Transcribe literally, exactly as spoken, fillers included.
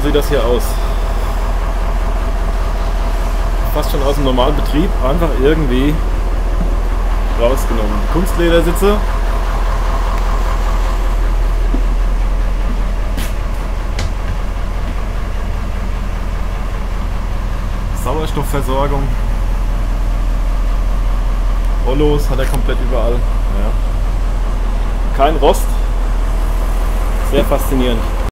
sieht das hier aus. Fast schon aus dem normalen Betrieb, einfach irgendwie rausgenommen. Kunstledersitze. Sauerstoffversorgung. Rollos hat er komplett überall. Ja. Kein Rost. Sehr faszinierend.